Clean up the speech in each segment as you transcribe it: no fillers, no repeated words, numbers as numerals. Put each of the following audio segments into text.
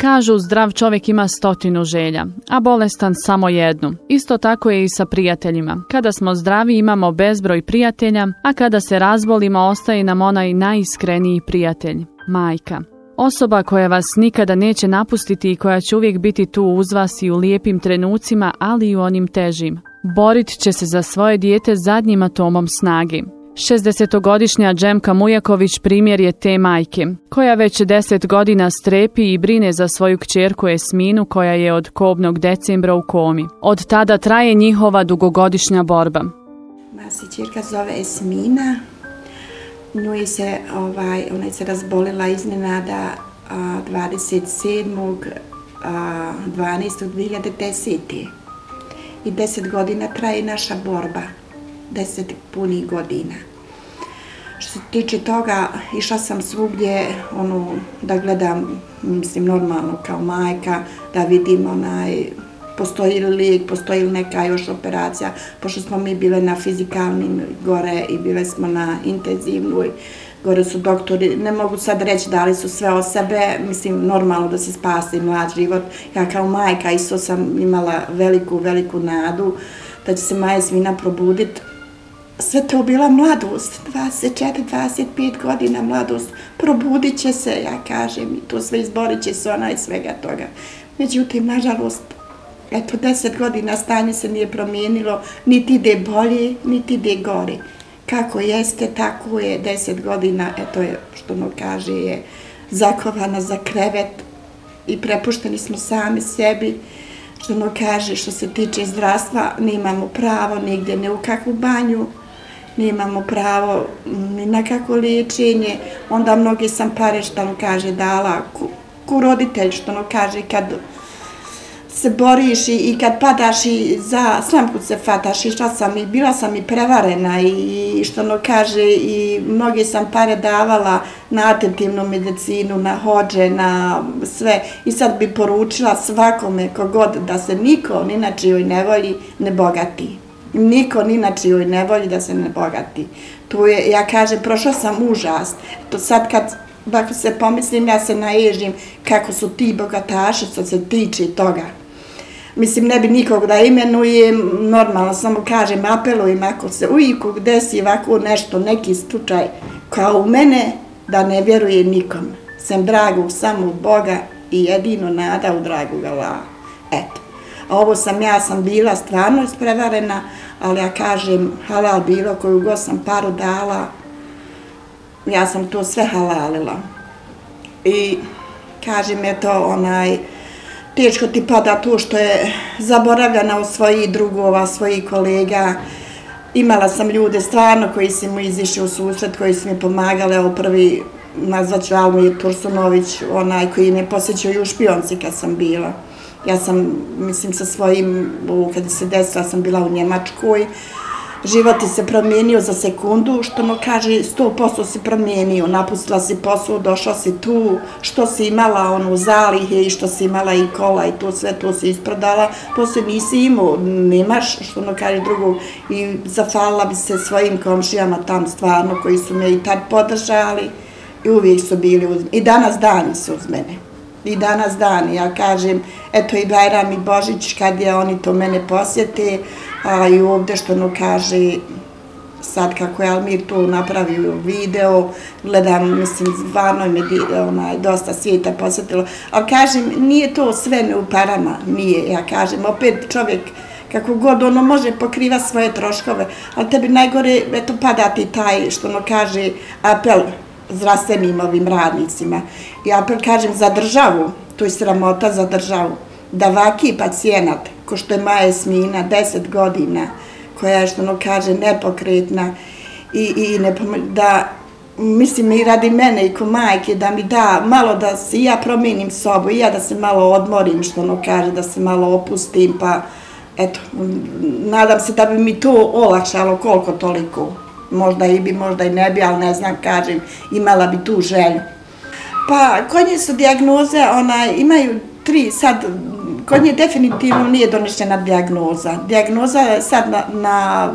Kažu, zdrav čovjek ima 100 želja, a bolestan samo jednu. Isto tako je i sa prijateljima. Kada smo zdravi imamo bezbroj prijatelja, a kada se razbolimo ostaje nam onaj najiskreniji prijatelj, majka. Osoba koja vas nikada neće napustiti i koja će uvijek biti tu uz vas i u lijepim trenucima, ali i u onim težim. Borit će se za svoje dijete zadnjim atomom snage. 60-godišnja Džemka Mujaković primjer je te majke, koja već 10 godina strepi i brine za svoju kćerku Esminu koja je od kobnog decembra u komi. Od tada traje njihova dugogodišnja borba. Moja se kćerka zove Esmina. Ona se razbolila iznenada 27.12.2010. I 10 godina traje naša borba. 10 punih godina. Što se tiče toga, išla sam svugdje da gledam, mislim normalno kao majka, da vidim postoji li lijek, postoji li neka još operacija, pošto smo mi bile na fizikalnim gore i bile smo na intenzivnoj, gore su doktori, ne mogu sad reći da li su sve od sebe, mislim normalno da se spasi mlad život. Ja kao majka isto sam imala veliku nadu da će se moja Esmina probuditi. Sve to bila mladost, 24-25 godina mladost, probudit će se, ja kažem, i to sve izborit će se ona i svega toga. Međutim, nažalost, 10 godina stanje se nije promijenilo, niti ide bolje, niti ide gore. Kako jeste, tako je, 10 godina, što ono kaže, je zakovana za krevet i prepušteni smo sami sebi. Što ono kaže, što se tiče zdravstva, nemamo pravo nigdje, ne u kakvu banju, nemamo pravo ni na kakvo liječenje. Onda mnogi sam pare, što ono kaže, dala ku roditelj, što ono kaže, kad se boriš i kad padaš i za slamku se fataš, išla sam i bila sam i prevarena i što ono kaže, i mnogi sam pare davala na atentivnu medicinu, na hodže, na sve. I sad bi poručila svakome kogod da se niko ni na čijoj nevolji ne bogati. Niko ni na čijoj nevolji da se ne bogati. Tu je, ja kažem, prošla sam užas. To sad ako se pomislim, ja se naježim kako su ti bogataši što se tiče toga. Mislim, ne bi nikog da imenujem, normalno samo kažem, apelujem ako se ujutro desi ovako nešto, neki slučaj kao u mene, da ne vjeruje nikom. Sem dragog samo Boga i jedino nada u dragog Allaha. Eto. A ovo ja sam bila stvarno isprevarena, ali ja kažem, halal bilo koju god sam paru dala, ja sam to sve halalila. I kažem, teško ti pada to što je zaboravljena od svojih drugova, svojih kolega. Imala sam ljude stvarno koji su mu izišli u susret, koji su mi pomagali. Evo prvi, nazvaću Almir Tursunović, onaj koji me posjećao u špionci kad sam bila. Ja sam, mislim, sa svojim, kad se desila, sam bila u Njemačkoj. Život ti se promijenio za sekundu, što ono kaže, 100% si promijenio. Napustila si posao, došla si tu, što si imala zalihe i što si imala i kola i to sve, to si isprodala. Poslije nisi imao, nemaš, što ono kaže, drugog. I zafalila bi se svojim komšijama tam stvarno, koji su me i tad podržali i uvijek su bili uz mene. I danas dani su uz mene. I danas dan, ja kažem, eto i Bajram i Božić, kad je oni to mene posjete, a i ovdje što ono kaže, sad kako je Almir tu napravio video, gledam, mislim, stvarno me dosta svijeta posjetilo, ali kažem, nije to sve ne u parama, nije, ja kažem, opet čovjek, kako god ono može pokriva svoje troškove, ali tebi najgore, eto, pada ti taj, što ono kaže, apel zdravstvenim ovim radnicima. I apel kažem za državu, to je sramota za državu, da vaki pacijenat, ko što je moja Esmina, 10 godina, koja je, što ono kaže, nepokretna i da, mislim, i radi mene i ko majke, da mi da malo da se i ja promijenim sobu, i ja da se malo odmorim, što ono kaže, da se malo opustim, pa eto, nadam se da bi mi to olakšalo koliko toliko. Možda i bi, možda i ne bi, ali ne znam, kažem, imala bi tu želju. Pa, kod nje su dijagnoze, imaju 3, sad, kod nje definitivno nije donešena dijagnoza. Dijagnoza je sad na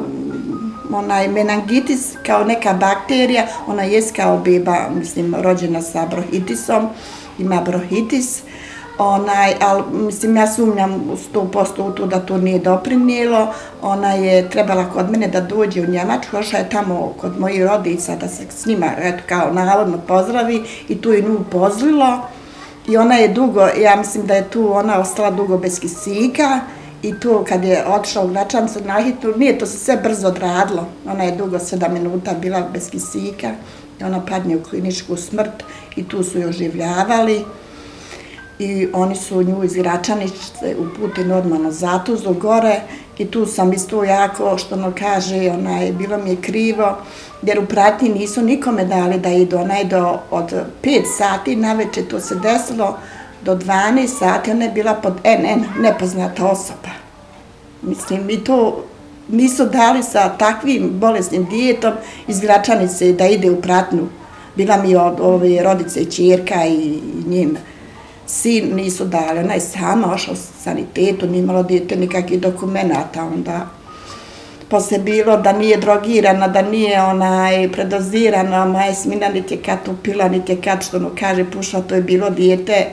menangitis, kao neka bakterija, ona jest kao beba, mislim, rođena sa bronhitisom, ima bronhitis, Ali mislim ja sumnjam 100% u to da to nije doprinijelo. Ona je trebala kod mene da dođe u Njemačku, došla je tamo kod mojih rodica da se s njima eto, kao navodno pozdravi i tu je nju pozlilo. I ona je dugo, ja mislim da je tu ona ostala dugo bez kisika i tu kad je otišla u Gračanicu na hitnu, nije to se sve brzo odradilo. Ona je dugo 7 minuta bila bez kisika i ona padne u kliničku smrt i tu su je oživljavali. I oni su nju iz Gračanice uputili normalno Zatuzu gore i tu sam isto jako, što ono kaže, bilo mi je krivo, jer u pratnji nisu nikome dali da idu, ona je od 5 sati navečer to se desilo, do 12 sati ona je bila pod NN, nepoznata osoba. Mislim, i to nisu dali sa takvim bolesnim dijetom iz Gračanice da ide u pratnju. Bila mi od ove rodice i ćerka i njen sin nisu dali, ona je sama ošla u sanitetu, nije imala dijete nikakvih dokumenata, onda posle bilo da nije drogirana, da nije predozirana, moja Smina niti je kad upila, niti je kad što ono kaže pušla, to je bilo dijete,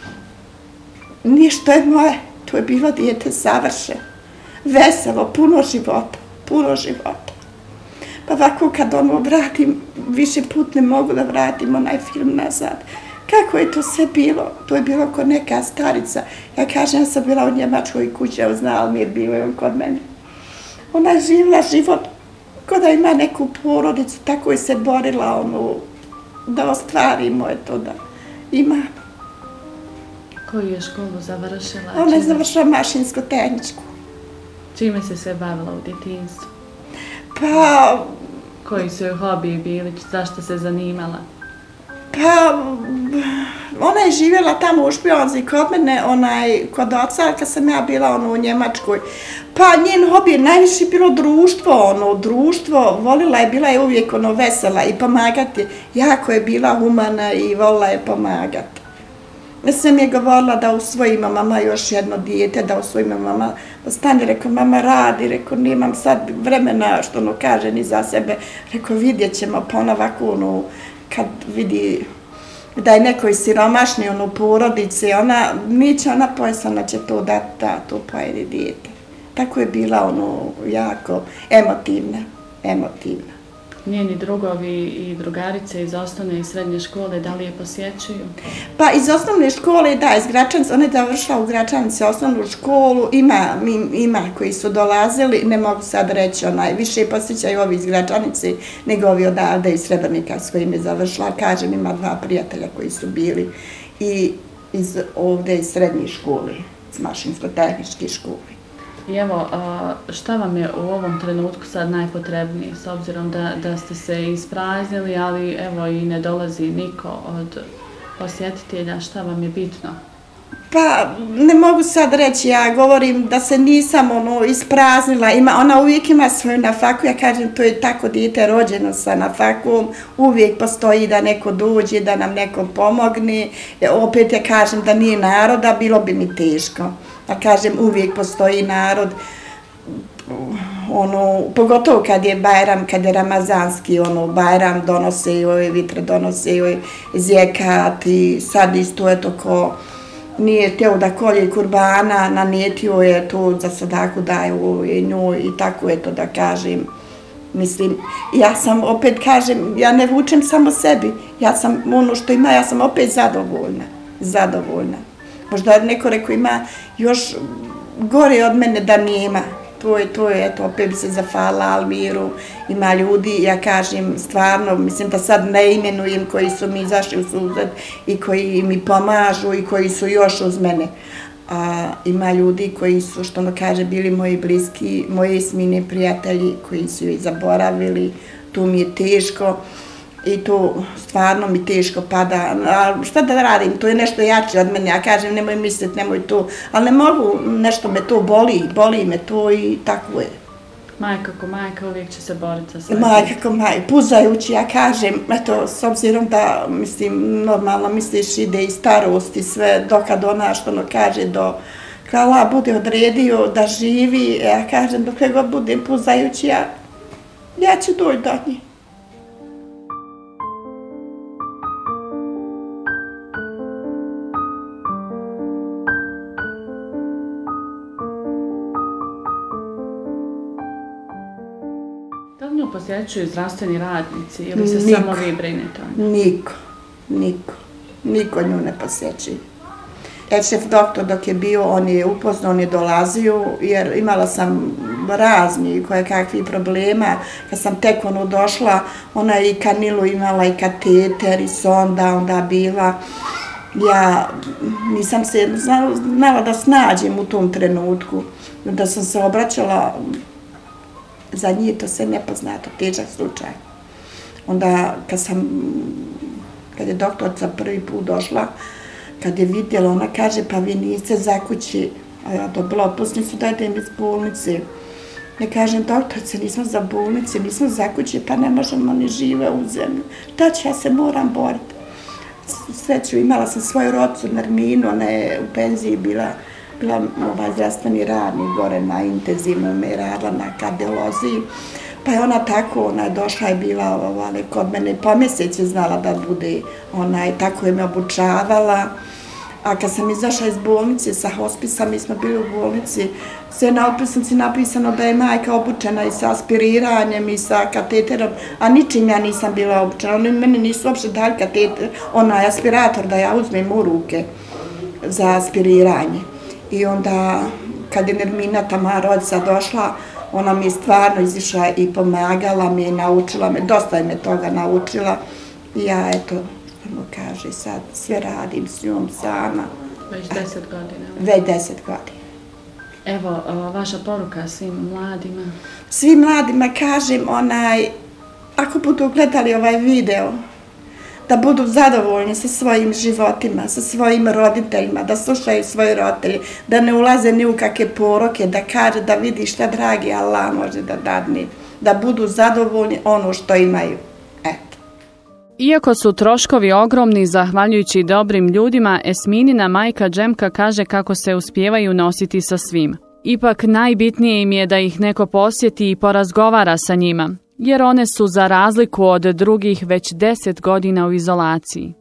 nije što je moje, to je bilo dijete savršeno, veselo, puno života, puno života. Pa ovako kad ono vratim, više put ne mogu da vratim onaj film nazad. Kako je to sve bilo? To je bilo kod neka starica. Ja kažem, ja sam bila u Njemačkoj kući, evo zna Almir, bio je on kod mene. Ona je živjela život kod da ima neku porodicu, tako je se borila da ostvarimo to da ima. Koju je školu završila? Ona je završila mašinsko-tehničku. Čime se sve bavila u djetinjstvu? Pa... Koji su joj hobiji bili, zašto se zanimala? Pa, ona je živjela tamo u Špionzi kod mene, kod oca, kad sam ja bila u Njemačkoj. Pa, njen hobi je najviše bilo društvo, volila je, bila je uvijek vesela i pomagati. Jako je bila humana i volila je pomagati. Ja sam je govorila da usvojima mama još jedno dijete, da usvojima mama, da stane, rekao, mama radi, rekao, nemam sad vremena, što kaže, ni za sebe. Rekao, vidjet ćemo, pa ona ovako, kad vidi da je neko siromašni u porodici, neće ona pojasna će to dati, da to pojedi dijete. Tako je bila jako emotivna. Njeni drugovi i drugarice iz osnovne i srednje škole, da li je posjećuju? Pa iz osnovne škole, da, iz Gračanice, ona je završila u Gračanici osnovnu školu, ima koji su dolazili, ne mogu sad reći, više posjećaju ovi iz Gračanice nego ovi odavde iz Srebrnika s kojim je završila. Kažem, ima 2 prijatelja koji su bili i ovde iz srednje škole, iz mašinsko-tehničke škole. I evo, šta vam je u ovom trenutku sad najpotrebnije, s obzirom da ste se ispraznili, ali evo i ne dolazi niko od posjetitelja, šta vam je bitno? Pa, ne mogu sad reći, ja govorim da se nisam ispraznila, ona uvijek ima svoju nafaku, ja kažem to je tako dijete rođeno sa nafakom, uvijek postoji da neko dođe, da nam neko pomogne, opet ja kažem da nije naroda, bilo bi mi teško. A kažem, uvijek postoji narod, pogotovo kad je Bajram, kad je Ramazanski, Bajram donose joj, vitre donose joj, zekat i sad isto je to ko nije htio da kolje kurbana, nanijetio je to za sadaku daju njoj i tako je to da kažem. Mislim, ja sam opet kažem, ja ne vučem samo sebi, ja sam što ima, ja sam opet zadovoljna. Možda neko rekao ima još gore od mene da nema. To je, eto, opet bi se zafala Almiru, ima ljudi, ja kažem, stvarno, mislim da sad ne imenujem koji su mi izašli u susret i koji mi pomažu i koji su još uz mene. A ima ljudi koji su, što ono kaže, bili moji bliski, moji Smine prijatelji koji su joj zaboravili, tu mi je teško. I to stvarno mi teško pada, a šta da radim, to je nešto jače od mene, ja kažem nemoj misliti, nemoj to, ali ne mogu, nešto me to boli me to i tako je. Majka ko majka uvijek će se boriti za svoje. Majka ko majka, puzajući, ja kažem, eto, s obzirom da, mislim, normalno misliš ide i starost i sve, dokad ona što ono kaže, do krala bude odredio da živi, ja kažem, dok god budem puzajući, ja ću doći do nje. nju posjećuju zdravstveni radnici ili se samo vi brinete? Niko nju ne posjećuje. Šef doktor dok je bio, on je upoznao, on je dolazio, jer imala sam razni kakvih problema. Kad sam tek došla, ona je i kanilu imala i kateter i sonda onda bila. Ja nisam se znala da snađem u tom trenutku. Da sam se obraćala, za njih to se nepoznato, težak slučaj. Onda kad je doktorica prvi put došla, kad je vidjela, ona kaže, pa vi niste za kući, a ja dobila otpusnicu, dajte mi iz bolnice. Ne kažem, doktorice, nismo za bolnice, nismo za kući, pa ne možemo ni žive u zemlju. Da će, ja se moram boriti. Sreću, imala sam svoju rodcu Nerminu, ona je u penziji bila zdravstveni radnik gore na intenzivnom, je radila na kardioloziji. Pa je ona tako, ona je došla i bila kod mene, po mjesec je znala da bude, tako je me obučavala. A kad sam izašla iz bolnice sa hospisa, mi smo bili u bolnici, sve na otpisnici napisano da je majka obučena i sa aspiriranjem i sa kateterom, a ničim ja nisam bila obučena. Oni meni nisu uopšte dali kateter, aspirator da ja uzmem u ruke za aspiriranje. I onda, kad je Nermina, ta moja rodica, došla, ona mi je stvarno izišla i pomagala mi i naučila me, dosta je me toga naučila. I ja, eto, kaže, sad sve radim s njom sama. Već 10 godina. Već 10 godina. Evo, vaša poruka svim mladima? Svim mladima kažem, ako budu gledali ovaj video, da budu zadovoljni sa svojim životima, sa svojim roditeljima, da slušaju svoje roditelje, da ne ulaze ni u kakve poroke, da kaže da vidi šta dragi Allah može da dadne, da budu zadovoljni ono što imaju. Iako su troškovi ogromni, zahvaljujući dobrim ljudima, Esminina majka Džemka kaže kako se uspijevaju nositi sa svim. Ipak najbitnije im je da ih neko posjeti i porazgovara sa njima, jer one su za razliku od drugih već 10 godina u izolaciji.